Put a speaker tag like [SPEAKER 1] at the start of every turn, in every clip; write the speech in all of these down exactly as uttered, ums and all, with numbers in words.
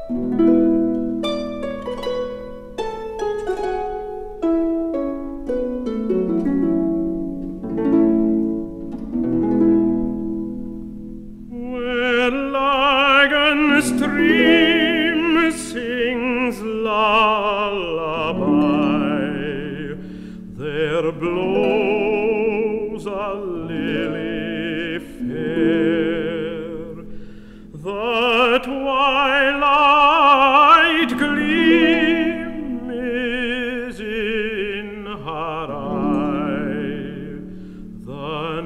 [SPEAKER 1] Stream sings lullaby, there blows a lily fair, the twilight gleam is in her eye, the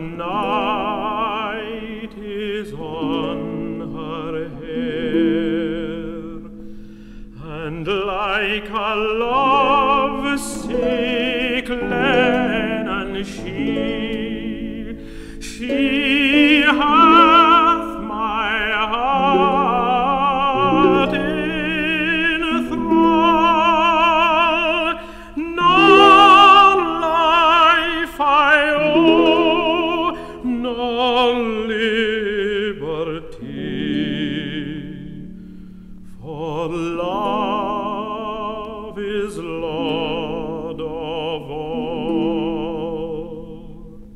[SPEAKER 1] night is on her hair, and like a love-sick Lennon she, she hath my heart in thrall. No life I owe, no liberty, for love is Lord of all.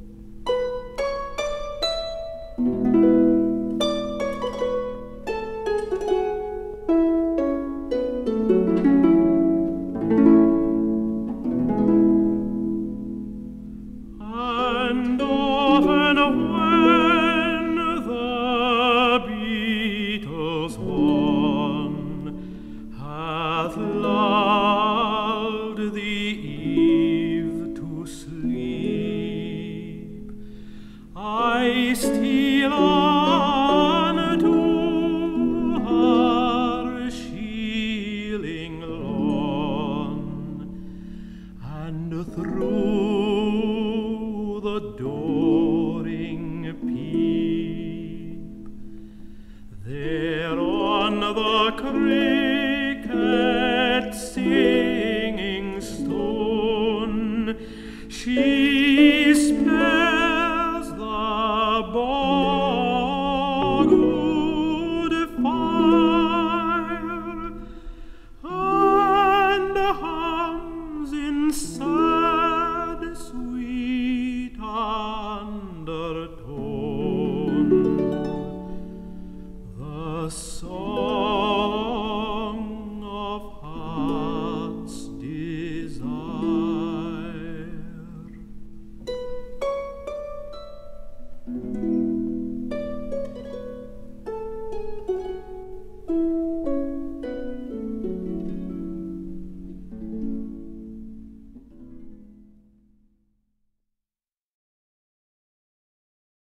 [SPEAKER 1] And often when the Beatles one hath lulled the eve to sleep, I steal on to her shieling lawn, and through the dooring peep, there on the cricket singing stone, she